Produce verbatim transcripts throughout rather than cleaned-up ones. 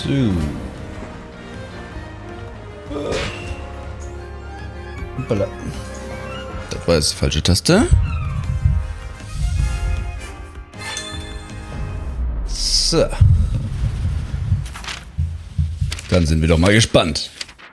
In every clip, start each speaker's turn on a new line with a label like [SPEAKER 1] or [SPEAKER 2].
[SPEAKER 1] So. Hoppala. Das war jetzt die falsche Taste. So. Dann sind wir doch mal gespannt.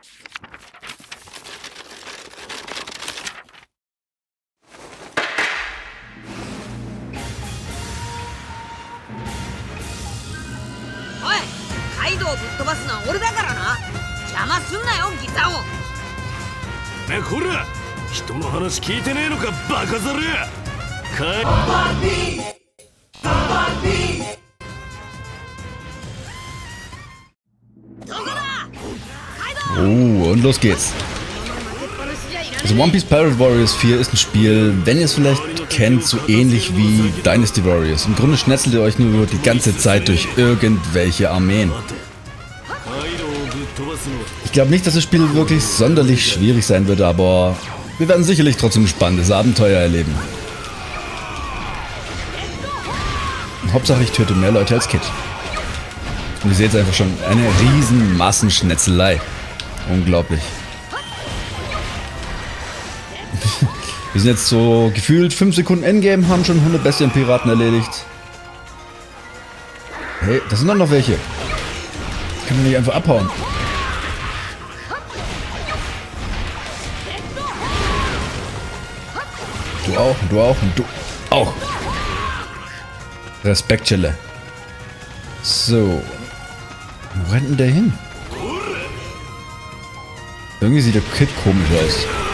[SPEAKER 1] Oh, und los geht's. Also One Piece Pirate Warriors vier ist ein Spiel, wenn ihr es vielleicht kennt, so ähnlich wie Dynasty Warriors. Im Grunde schnetzelt ihr euch nur die ganze Zeit durch irgendwelche Armeen. Ich glaube nicht, dass das Spiel wirklich sonderlich schwierig sein wird, aber wir werden sicherlich trotzdem ein spannendes Abenteuer erleben. Hauptsache ich töte mehr Leute als Kid. Und ihr seht einfach schon, eine riesen Massenschnetzelei. Unglaublich. Wir sind jetzt so gefühlt fünf Sekunden Endgame, haben schon hundert Bestien-Piraten erledigt. Hey, das sind doch noch welche. Das können wir nicht einfach abhauen. Du auch, du auch und du auch. Respekt, Chille. So. Wo rennt denn der hin? Irgendwie sieht der Kid komisch aus.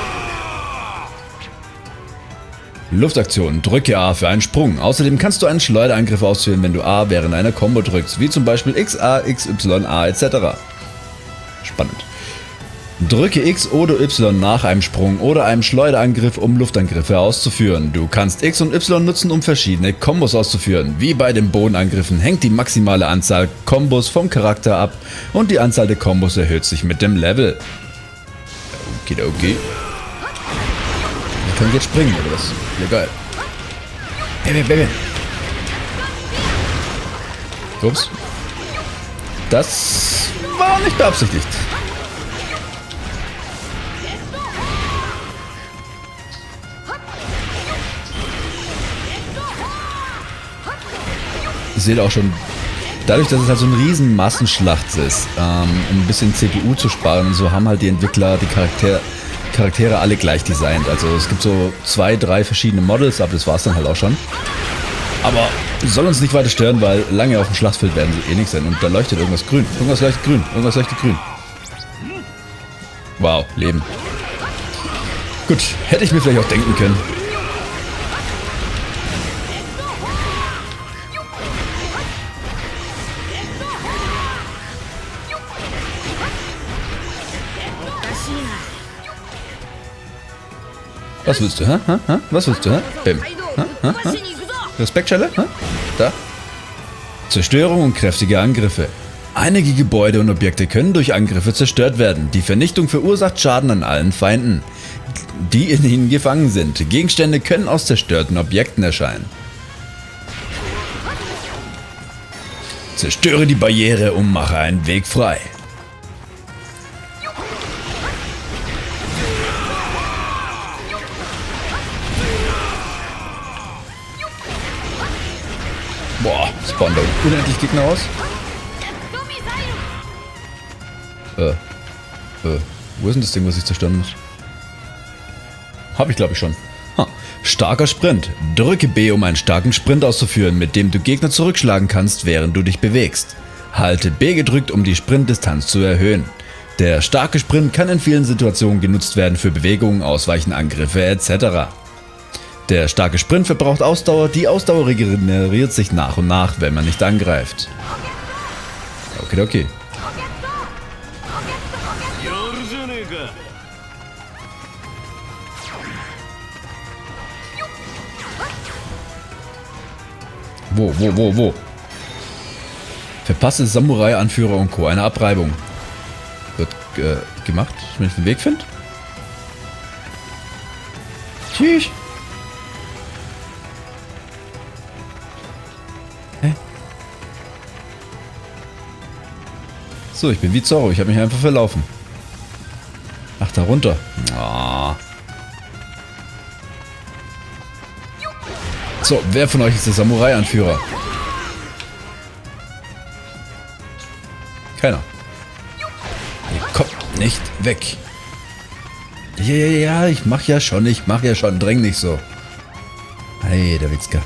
[SPEAKER 1] Luftaktion. Drücke A für einen Sprung. Außerdem kannst du einen Schleuderangriff ausführen, wenn du A während einer Combo drückst, wie zum Beispiel X A, X Y, A et cetera. Spannend. Drücke X oder Y nach einem Sprung oder einem Schleuderangriff, um Luftangriffe auszuführen. Du kannst X und Y nutzen, um verschiedene Kombos auszuführen. Wie bei den Bodenangriffen hängt die maximale Anzahl Kombos vom Charakter ab und die Anzahl der Kombos erhöht sich mit dem Level. Okay, okay. Ich kann jetzt springen, oder was? Ja, geil. Baby, Baby. Ups. Das war nicht beabsichtigt. Ihr seht auch schon, dadurch, dass es halt so eine riesen Massenschlacht ist, ähm, um ein bisschen C P U zu sparen und so, haben halt die Entwickler die Charakter Charaktere alle gleich designt. Also es gibt so zwei, drei verschiedene Models, aber das war es dann halt auch schon. Aber soll uns nicht weiter stören, weil lange auf dem Schlachtfeld werden sie eh nichts sein. Und da leuchtet irgendwas grün. Irgendwas leuchtet grün. Irgendwas leuchtet grün. Wow, Leben. Gut, hätte ich mir vielleicht auch denken können. Was willst du, hä? Hä? Hä? Was willst du, hä? Bim. Hä? Hä? Hä? Respektschelle? Hä? Da. Zerstörung und kräftige Angriffe. Einige Gebäude und Objekte können durch Angriffe zerstört werden. Die Vernichtung verursacht Schaden an allen Feinden, die in ihnen gefangen sind. Gegenstände können aus zerstörten Objekten erscheinen. Zerstöre die Barriere und mache einen Weg frei. Boah, spawnen da unendlich Gegner aus. Äh, äh, wo ist denn das Ding, was ich zerstören muss? Hab ich, glaube ich, schon. Ha. Starker Sprint. Drücke B, um einen starken Sprint auszuführen, mit dem du Gegner zurückschlagen kannst, während du dich bewegst. Halte B gedrückt, um die Sprintdistanz zu erhöhen. Der starke Sprint kann in vielen Situationen genutzt werden für Bewegungen, Ausweichen, Angriffe et cetera. Der starke Sprint verbraucht Ausdauer, die Ausdauer regeneriert sich nach und nach, wenn man nicht angreift. Okay, okay. Wo, wo, wo, wo? Verpasse Samurai, Anführer und Co. Eine Abreibung. Wird äh, gemacht, wenn ich den Weg finde. Tschüss. Hä? So, ich bin wie Zorro. Ich habe mich einfach verlaufen. Ach, da runter. Oh. So, wer von euch ist der Samurai-Anführer? Keiner. Ihr kommt nicht weg. Ja, ja, ja, ich mach ja schon, ich mach ja schon. Dräng nicht so. Hey, der Witzka.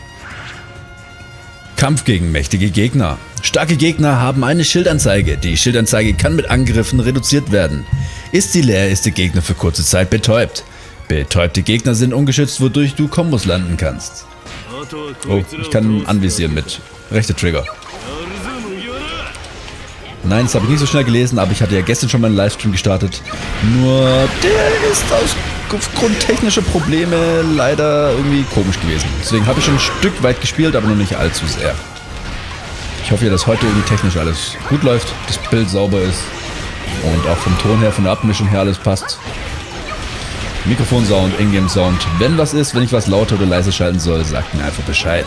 [SPEAKER 1] Kampf gegen mächtige Gegner. Starke Gegner haben eine Schildanzeige. Die Schildanzeige kann mit Angriffen reduziert werden. Ist sie leer, ist der Gegner für kurze Zeit betäubt. Betäubte Gegner sind ungeschützt, wodurch du Kombos landen kannst. Oh, ich kann anvisieren mit rechter Trigger. Nein, das habe ich nicht so schnell gelesen, aber ich hatte ja gestern schon mal einen Livestream gestartet. Nur der ist aus aufgrund technischer Probleme leider irgendwie komisch gewesen. Deswegen habe ich schon ein Stück weit gespielt, aber noch nicht allzu sehr. Ich hoffe ja, dass heute irgendwie technisch alles gut läuft, das Bild sauber ist und auch vom Ton her, von der Abmischung her alles passt. Mikrofonsound, Ingame-Sound. Wenn was ist, wenn ich was lauter oder leiser schalten soll, sagt mir einfach Bescheid.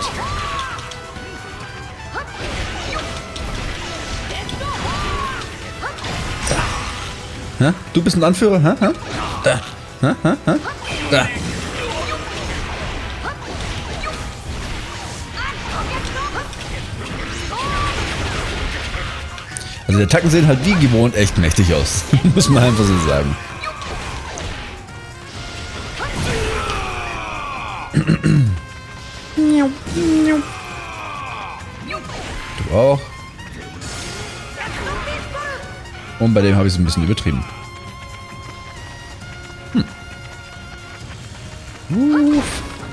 [SPEAKER 1] Da. Hä? Du bist ein Anführer? Hä? Hä? Da. Hä? Hä? Hä? Da. Also die Attacken sehen halt wie gewohnt echt mächtig aus. Muss man einfach so sagen. Du auch. Und bei dem habe ich es ein bisschen übertrieben. Hm. Uh.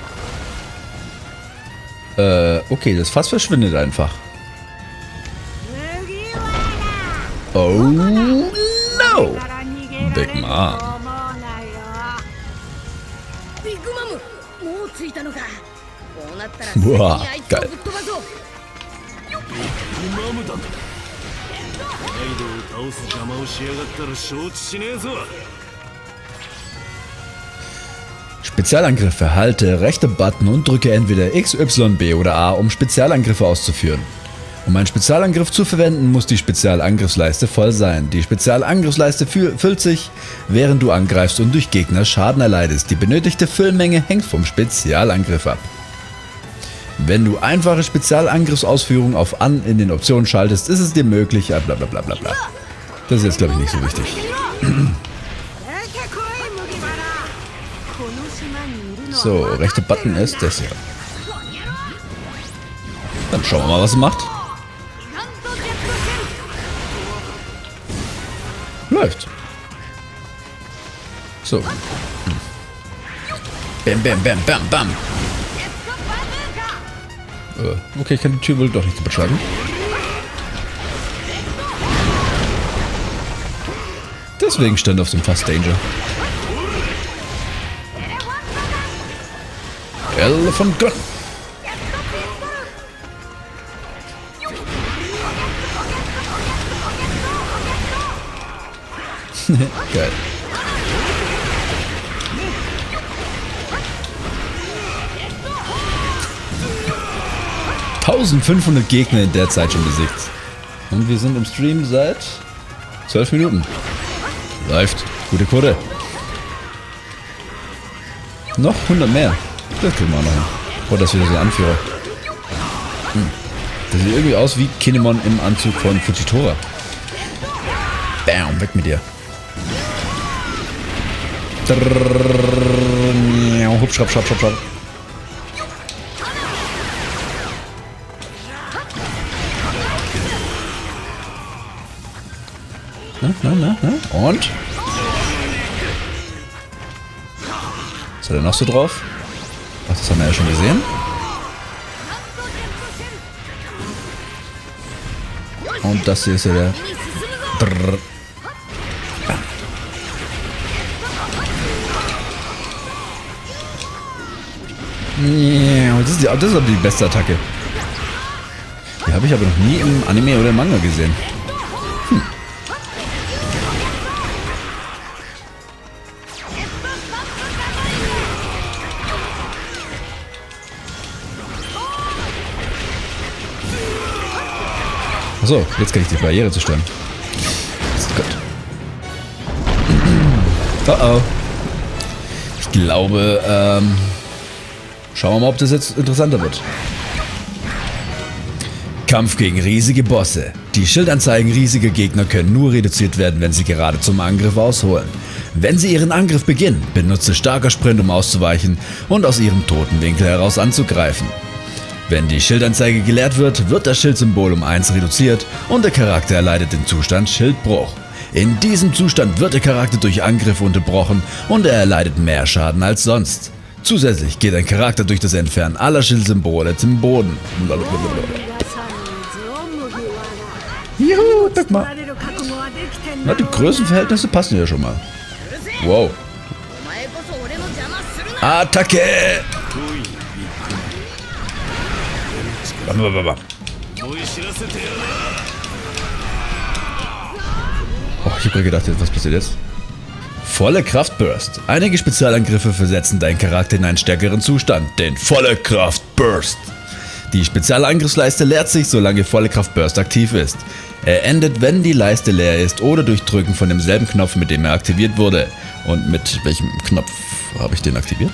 [SPEAKER 1] Äh, okay, das Fass verschwindet einfach. Oh no! Big Mom. Boah, geil. Spezialangriffe. Halte rechte Button und drücke entweder X, Y, B oder A, um Spezialangriffe auszuführen. Um einen Spezialangriff zu verwenden, muss die Spezialangriffsleiste voll sein. Die Spezialangriffsleiste füllt sich, während du angreifst und durch Gegner Schaden erleidest. Die benötigte Füllmenge hängt vom Spezialangriff ab. Wenn du einfache Spezialangriffsausführung auf An in den Optionen schaltest, ist es dir möglich, bla bla bla bla bla. Das ist jetzt, glaube ich, nicht so wichtig. So, rechte Button ist das hier. Dann schauen wir mal, was es macht. Läuft. So. Bam, bam, bam, bam, bam. Okay, ich kann die Tür wohl doch nicht kaputt schlagen. Deswegen stand auf dem Fass Danger. Elephant Gun. Geil. eintausendfünfhundert Gegner in der Zeit schon besiegt. Und wir sind im Stream seit zwölf Minuten. Läuft. Gute Quote. Noch hundert mehr. Das kriegen wir auch noch hin. Oh, das ist wieder so ein Anführer. Hm. Das sieht irgendwie aus wie Kinemon im Anzug von Fujitora. Bam, weg mit dir. Hup, schrapp, schrapp, schrapp, schrapp. Na, na, na, na. Und? Was hat er noch so drauf? Ach, das haben wir ja schon gesehen. Und das hier ist ja der... Brrr. Das ist, die, das ist aber die beste Attacke. Die habe ich aber noch nie im Anime oder im Manga gesehen. Hm. Achso, jetzt kann ich die Barriere zerstören. Gott. Oh oh. Ich glaube, ähm... schauen wir mal, ob das jetzt interessanter wird. Kampf gegen riesige Bosse. Die Schildanzeigen riesiger Gegner können nur reduziert werden, wenn sie gerade zum Angriff ausholen. Wenn sie ihren Angriff beginnen, benutze starker Sprint, um auszuweichen und aus ihrem toten Winkel heraus anzugreifen. Wenn die Schildanzeige geleert wird, wird das Schildsymbol um eins reduziert und der Charakter erleidet den Zustand Schildbruch. In diesem Zustand wird der Charakter durch Angriffe unterbrochen und er erleidet mehr Schaden als sonst. Zusätzlich geht ein Charakter durch das Entfernen aller Schildsymbole zum Boden. Juhu, guck mal. Na, die Größenverhältnisse passen ja schon mal. Wow. Attacke! Oh, ich hab gerade gedacht, was passiert jetzt? Volle Kraft Burst. Einige Spezialangriffe versetzen deinen Charakter in einen stärkeren Zustand, den Volle Kraft Burst. Die Spezialangriffsleiste leert sich, solange Volle Kraft Burst aktiv ist. Er endet, wenn die Leiste leer ist oder durch Drücken von demselben Knopf, mit dem er aktiviert wurde. Und mit welchem Knopf habe ich den aktiviert?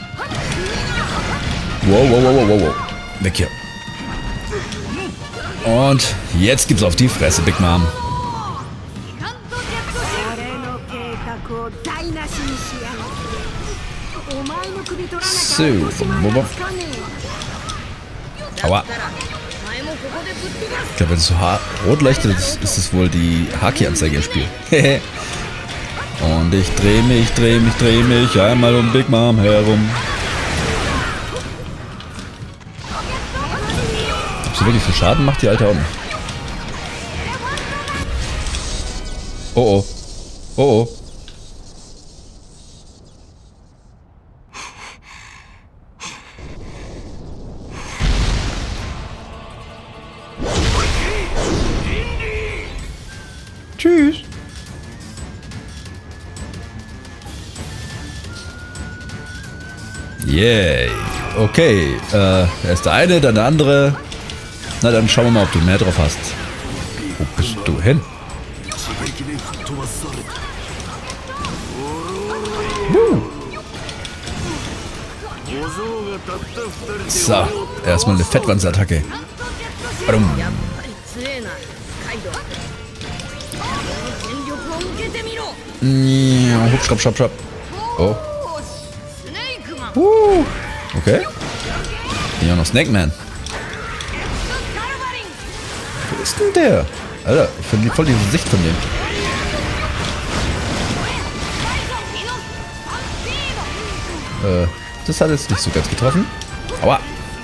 [SPEAKER 1] Wow, wow, wow, wow, wow. Weg hier. Und jetzt gibt's auf die Fresse, Big Mom. So, aua. Ich glaube, wenn es so rot leuchtet, ist es wohl die Haki-Anzeige im Spiel. Und ich drehe mich, drehe mich, drehe mich einmal um Big Mom herum. Ob sie wirklich viel Schaden macht, die alte auch nicht. Oh oh. Oh oh. Tschüss. Yay. Okay. Äh, er ist der eine, dann der andere. Na, dann schauen wir mal, ob du mehr drauf hast. Wo bist du hin? Woo. So, erstmal eine Fettwandsattacke. Badum. Ja, hup, schrapp, schrapp, schrapp. Oh. Uh, okay. Hier noch Snake Man. Wo ist denn der? Alter, ich finde voll die Sicht von dem. Äh, das hat jetzt nicht so ganz getroffen. Aua.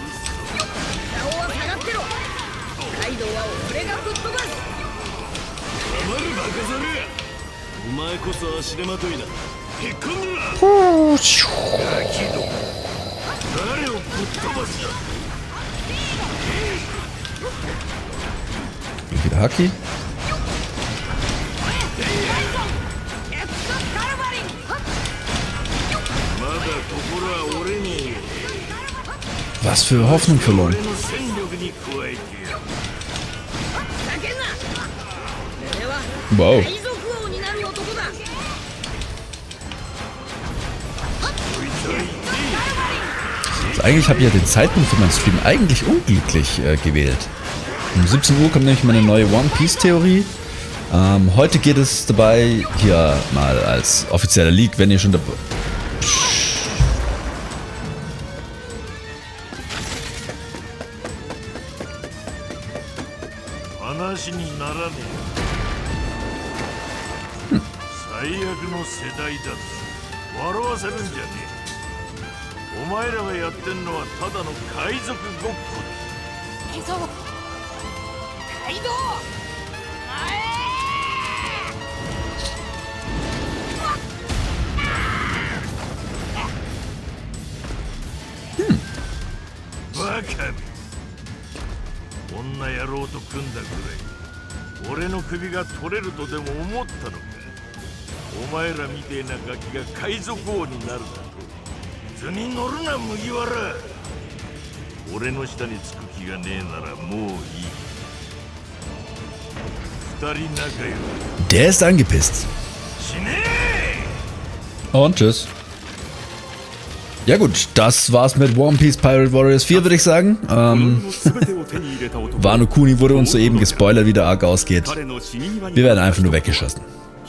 [SPEAKER 1] Oh, wieder Haki. Was für Hoffnung verloren. Wow. Also eigentlich habe ich ja den Zeitpunkt für meinen Stream eigentlich unglücklich äh, gewählt. Um siebzehn Uhr kommt nämlich meine neue One Piece Theorie. Ähm, heute geht es dabei hier mal als offizieller Leak, wenn ihr schon dabei... Hm. Der ist angepisst. Und tschüss. Ja gut, das war's mit One Piece Pirate Warriors vier, würde ich sagen. Ähm, Wano Kuni wurde uns soeben gespoilert, wie der Arc ausgeht. Wir werden einfach nur weggeschossen.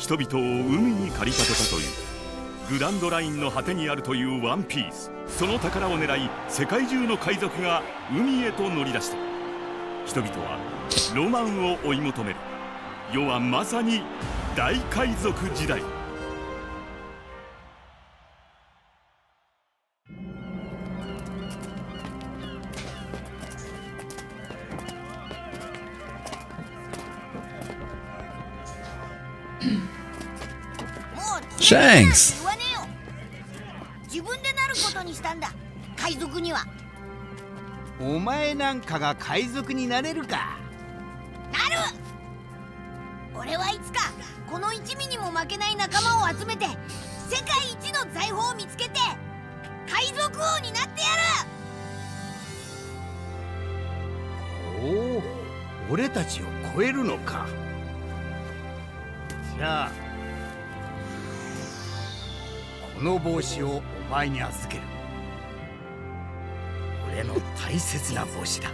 [SPEAKER 1] グランドラインの果てにあるというワンピース。その宝を狙い、世界中の海賊が海へと乗り出した。人々はロマンを追い求める。世はまさに大海賊時代。Shanks!
[SPEAKER 2] 自分でなることにしたんだ。海賊には。
[SPEAKER 3] お前なんかが海賊になれるか。
[SPEAKER 2] なる。俺はいつかこの一味にも負けない仲間を集めて世界一の財宝を見つけて海賊王になってや
[SPEAKER 3] る。おお、俺たちを超えるのか。じゃあこの帽子をお前に預ける。俺の大切な帽子だ。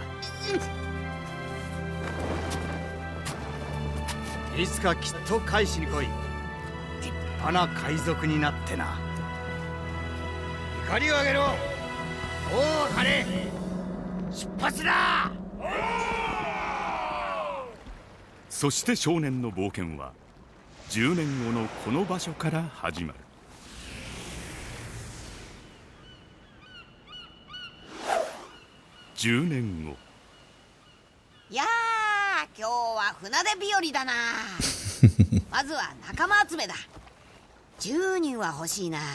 [SPEAKER 3] いつかきっと返しに来い。立派な海賊になってな。怒りをあげろ。おお、ハレ、出発だ。
[SPEAKER 4] そして少年の冒険はじゅうねんごのこの場所から始まる。じゅうねんご。
[SPEAKER 2] いやー、今日は船出日和だな。まずは仲間集めだ。じゅうにんは欲しいな。よ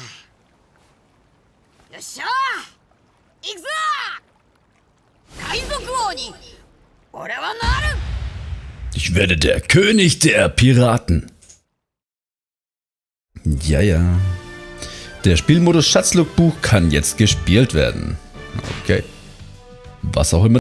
[SPEAKER 2] っしゃー、行くぞー。海賊王に俺はなる。
[SPEAKER 1] Ich werde der König der Piraten. Ja, ja. Der Spielmodus Schatzlogbuch kann jetzt gespielt werden. Okay. Was auch immer